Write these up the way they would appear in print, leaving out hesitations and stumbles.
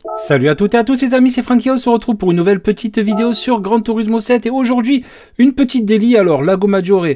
Salut à toutes et à tous les amis, c'est Francky, on se retrouve pour une nouvelle petite vidéo sur Gran Turismo 7 et aujourd'hui une petite daily. Alors Lago Maggiore,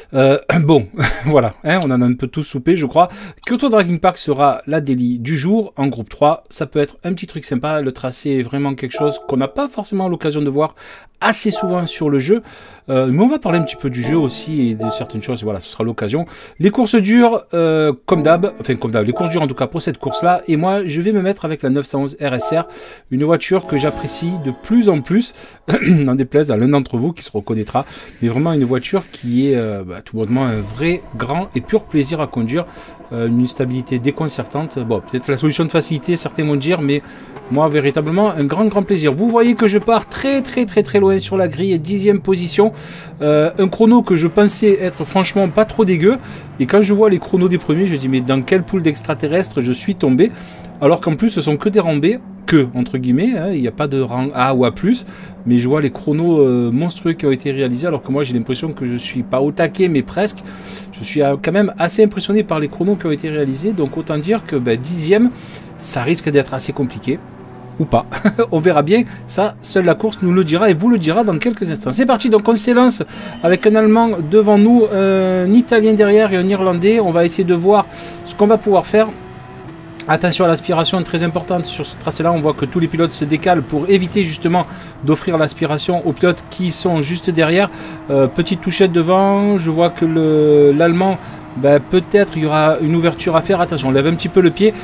bon voilà, hein, on en a un peu tous soupé je crois. Kyoto Driving Park sera la daily du jour en groupe 3, ça peut être un petit truc sympa, le tracé est vraiment quelque chose qu'on n'a pas forcément l'occasion de voir assez souvent sur le jeu, mais on va parler un petit peu du jeu aussi et de certaines choses, et voilà, ce sera l'occasion. Les courses dures, comme d'hab, les courses dures en tout cas pour cette course-là, et moi je vais me mettre avec la 911 RSR, une voiture que j'apprécie de plus en plus, n'en déplaise à l'un d'entre vous qui se reconnaîtra, mais vraiment une voiture qui est tout bonnement un vrai, grand et pur plaisir à conduire, une stabilité déconcertante. Bon, peut-être la solution de facilité, certains vont dire, mais moi véritablement un grand plaisir. Vous voyez que je pars très loin sur la grille, 10e position, un chrono que je pensais être franchement pas trop dégueu, et quand je vois les chronos des premiers, je dis mais dans quelle poule d'extraterrestres je suis tombé, alors qu'en plus ce sont que des rangs B, entre guillemets, hein, il n'y a pas de rang A ou A+, mais je vois les chronos monstrueux qui ont été réalisés, alors que moi j'ai l'impression que je suis pas au taquet, mais presque. Je suis quand même assez impressionné par les chronos qui ont été réalisés, donc autant dire que 10e, ça risque d'être assez compliqué. Ou pas, on verra bien, ça seule la course nous le dira et vous le dira dans quelques instants. C'est parti, donc on s'élance avec un Allemand devant nous, un Italien derrière et un Irlandais. On va essayer de voir ce qu'on va pouvoir faire. Attention à l'aspiration, très importante sur ce tracé-là. On voit que tous les pilotes se décalent pour éviter justement d'offrir l'aspiration aux pilotes qui sont juste derrière. Petite touchette devant, je vois que l'Allemand, peut-être il y aura une ouverture à faire. Attention, on lève un petit peu le pied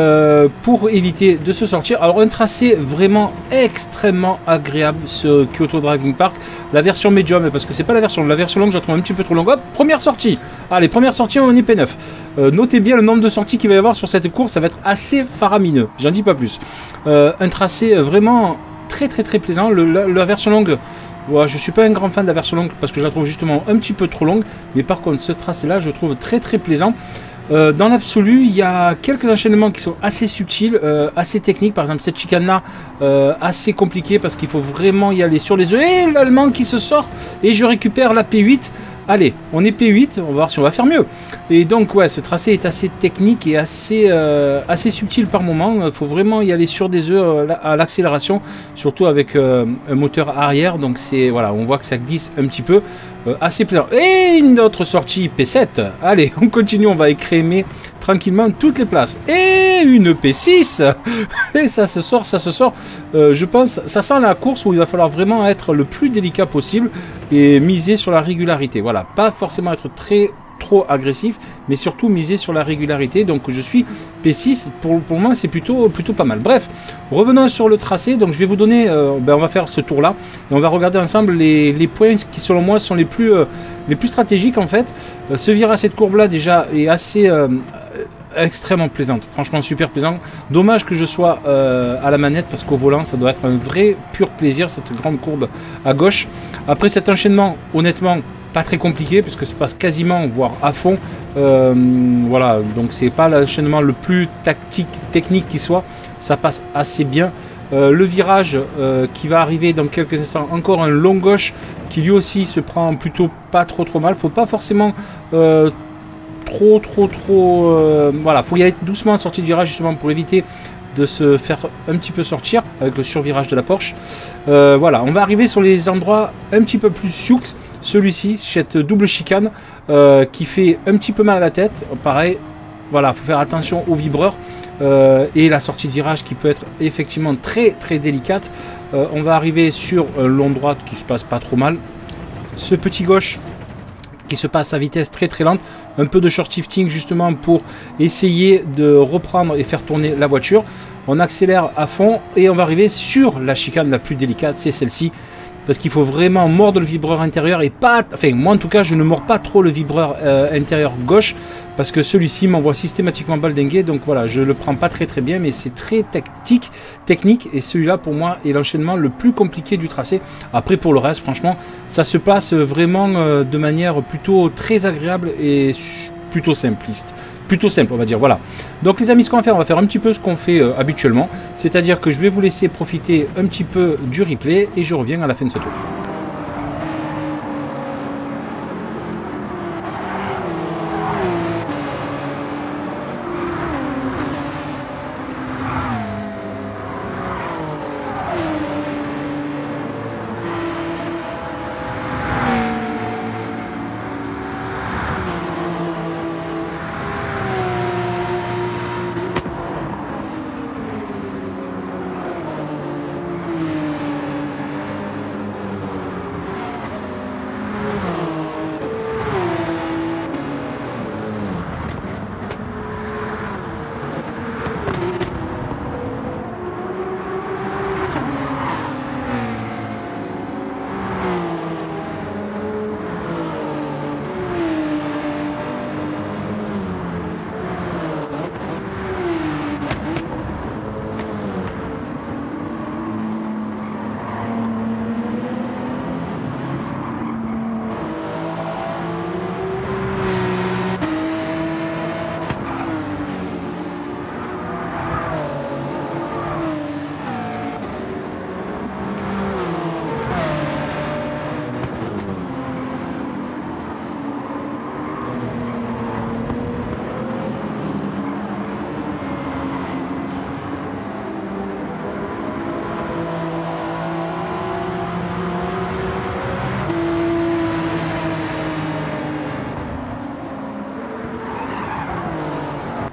pour éviter de se sortir. Alors un tracé vraiment extrêmement agréable, ce Kyoto Driving Park. La version médium, parce que c'est pas la version longue, je la trouve un petit peu trop longue. Hop, première sortie. Allez, première sortie, on est P9. Notez bien le nombre de sorties qu'il va y avoir sur cette course, ça va être assez faramineux, j'en dis pas plus. Un tracé vraiment très plaisant. La version longue, ouais, je suis pas un grand fan de la version longue parce que je la trouve justement un petit peu trop longue, mais par contre ce tracé là je trouve très plaisant. Dans l'absolu, il y a quelques enchaînements qui sont assez subtils, assez techniques. Par exemple, cette chicane-là, assez compliquée parce qu'il faut vraiment y aller sur les œufs. Et l'Allemand qui se sort et je récupère la P8. Allez, on est P8, on va voir si on va faire mieux. Et donc, ouais, ce tracé est assez technique et assez subtil par moment. Il faut vraiment y aller sur des œufs à l'accélération, surtout avec un moteur arrière. Donc, voilà, on voit que ça glisse un petit peu. Assez plaisant. Et une autre sortie P7. Allez, on continue, on va écrémer tranquillement toutes les places. Et une P6. Et ça se sort. Je pense, ça sent la course où il va falloir vraiment être le plus délicat possible et miser sur la régularité. Voilà, pas forcément être trop agressif, mais surtout miser sur la régularité. Donc je suis P6, pour le moment c'est plutôt pas mal. Bref, revenons sur le tracé. Donc je vais vous donner, on va faire ce tour là et on va regarder ensemble les points qui selon moi sont les plus stratégiques en fait. Ce virage, cette courbe là déjà est assez extrêmement plaisante, franchement super plaisant. Dommage que je sois à la manette parce qu'au volant ça doit être un vrai pur plaisir, cette grande courbe à gauche. Après cet enchaînement, honnêtement pas très compliqué puisque ça passe quasiment voire à fond, voilà, donc c'est pas l'enchaînement le plus technique qui soit, ça passe assez bien. Le virage qui va arriver dans quelques instants, encore un long gauche qui lui aussi se prend plutôt pas trop mal. Faut pas forcément voilà, faut y aller doucement en sortie de virage justement pour éviter de se faire un petit peu sortir avec le survirage de la Porsche. Voilà, on va arriver sur les endroits un petit peu plus sioux. Celui-ci, cette double chicane qui fait un petit peu mal à la tête. Pareil, voilà, faut faire attention aux vibreurs et la sortie de virage qui peut être effectivement très délicate. On va arriver sur un long droite qui se passe pas trop mal. Ce petit gauche qui se passe à vitesse très lente, un peu de short shifting justement pour essayer de reprendre et faire tourner la voiture. On accélère à fond et on va arriver sur la chicane la plus délicate, c'est celle-ci, parce qu'il faut vraiment mordre le vibreur intérieur et pas, enfin moi en tout cas je ne mords pas trop le vibreur intérieur gauche parce que celui-ci m'envoie systématiquement baldinguer, donc voilà, je le prends pas très bien, mais c'est très technique et celui-là pour moi est l'enchaînement le plus compliqué du tracé. Après pour le reste franchement ça se passe vraiment de manière plutôt très agréable et plutôt simpliste. Plutôt simple on va dire, voilà. Donc les amis, ce qu'on va faire, on va faire un petit peu ce qu'on fait habituellement, c'est-à-dire que je vais vous laisser profiter un petit peu du replay et je reviens à la fin de ce tour.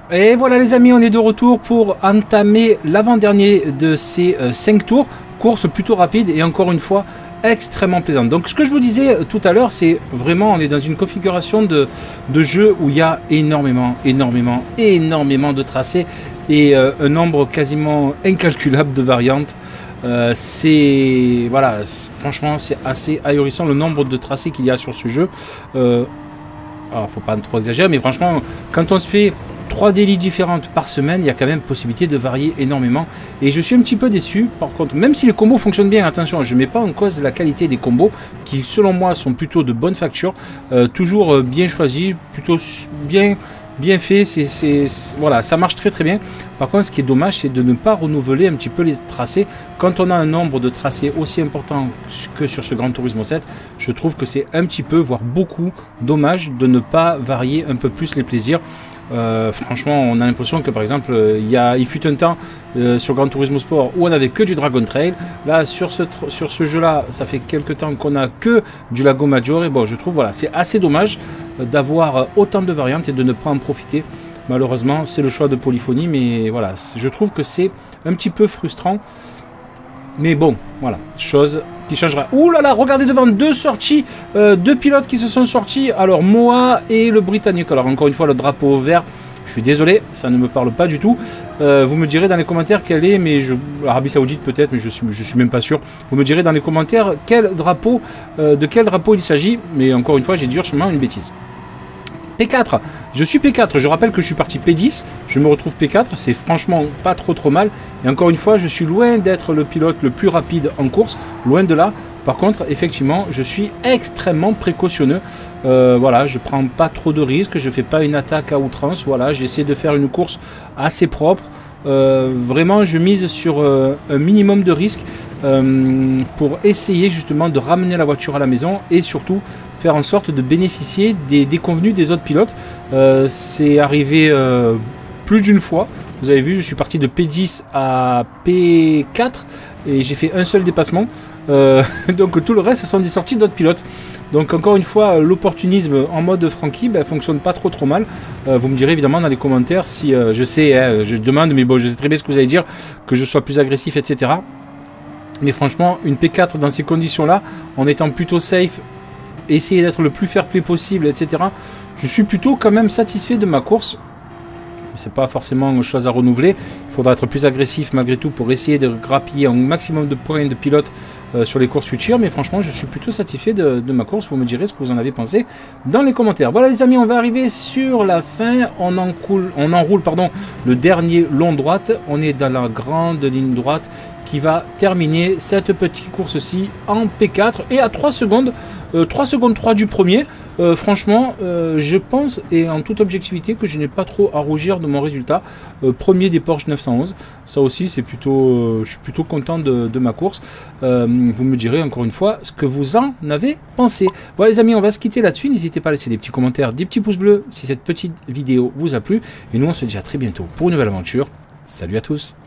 Et voilà les amis, on est de retour pour entamer l'avant-dernier de ces 5 tours. Course plutôt rapide et encore une fois extrêmement plaisante. Donc ce que je vous disais tout à l'heure, c'est vraiment on est dans une configuration de jeu où il y a énormément de tracés et un nombre quasiment incalculable de variantes. Voilà, franchement c'est assez ahurissant le nombre de tracés qu'il y a sur ce jeu. Alors faut pas trop exagérer, mais franchement quand on se fait 3 délits différentes par semaine, il y a quand même possibilité de varier énormément. Et je suis un petit peu déçu, par contre, même si les combos fonctionnent bien, attention, je ne mets pas en cause la qualité des combos, qui selon moi sont plutôt de bonne facture, toujours bien choisis, plutôt bien fait, voilà, ça marche très bien. Par contre, ce qui est dommage, c'est de ne pas renouveler un petit peu les tracés. Quand on a un nombre de tracés aussi important que sur ce Gran Turismo 7, je trouve que c'est un petit peu, voire beaucoup, dommage de ne pas varier un peu plus les plaisirs. Franchement, on a l'impression que par exemple, il fut un temps sur Gran Turismo Sport où on n'avait que du Dragon Trail. Là, sur ce jeu-là, ça fait quelques temps qu'on a que du Lago Maggiore. Et bon, je trouve, voilà, c'est assez dommage d'avoir autant de variantes et de ne pas en profiter. Malheureusement, c'est le choix de Polyphony, mais voilà, je trouve que c'est un petit peu frustrant. Mais bon, voilà, chose qui changera. Ouh là là, regardez devant, deux sorties, deux pilotes qui se sont sortis. Alors, Moa et le Britannique. Alors, encore une fois, le drapeau vert. Je suis désolé, ça ne me parle pas du tout. Vous me direz dans les commentaires quel est, mais Arabie Saoudite peut-être, mais je suis même pas sûr. Vous me direz dans les commentaires de quel drapeau il s'agit. Mais encore une fois, j'ai dit sûrement une bêtise. P4, je suis P4, je rappelle que je suis parti P10, je me retrouve P4, c'est franchement pas trop mal, et encore une fois, je suis loin d'être le pilote le plus rapide en course, loin de là. Par contre, effectivement, je suis extrêmement précautionneux, voilà, je prends pas trop de risques, je fais pas une attaque à outrance, voilà, j'essaie de faire une course assez propre. Vraiment je mise sur un minimum de risques pour essayer justement de ramener la voiture à la maison et surtout faire en sorte de bénéficier des déconvenus des autres pilotes. C'est arrivé plus d'une fois, vous avez vu, je suis parti de P10 à P4 et j'ai fait un seul dépassement, donc tout le reste ce sont des sorties d'autres pilotes. Donc encore une fois, l'opportunisme en mode Frankie fonctionne pas trop mal. Vous me direz évidemment dans les commentaires si je sais, je demande, mais bon, je sais très bien ce que vous allez dire, que je sois plus agressif, etc. Mais franchement, une P4 dans ces conditions-là, en étant plutôt safe, essayer d'être le plus fair-play possible, etc. Je suis plutôt quand même satisfait de ma course. C'est pas forcément une chose à renouveler. Il faudra être plus agressif malgré tout pour essayer de grappiller un maximum de points de pilote sur les courses futures. Mais franchement, je suis plutôt satisfait de ma course. Vous me direz ce que vous en avez pensé dans les commentaires. Voilà les amis, on va arriver sur la fin. On enroule le dernier long droite. On est dans la grande ligne droite qui va terminer cette petite course-ci en P4 et à 3 secondes, 3 secondes 3 du premier. Franchement, je pense, et en toute objectivité, que je n'ai pas trop à rougir de mon résultat. Premier des Porsche 911, ça aussi, c'est plutôt, je suis plutôt content de ma course. Vous me direz encore une fois ce que vous en avez pensé. Voilà les amis, on va se quitter là-dessus. N'hésitez pas à laisser des petits commentaires, des petits pouces bleus si cette petite vidéo vous a plu. Et nous, on se dit à très bientôt pour une nouvelle aventure. Salut à tous!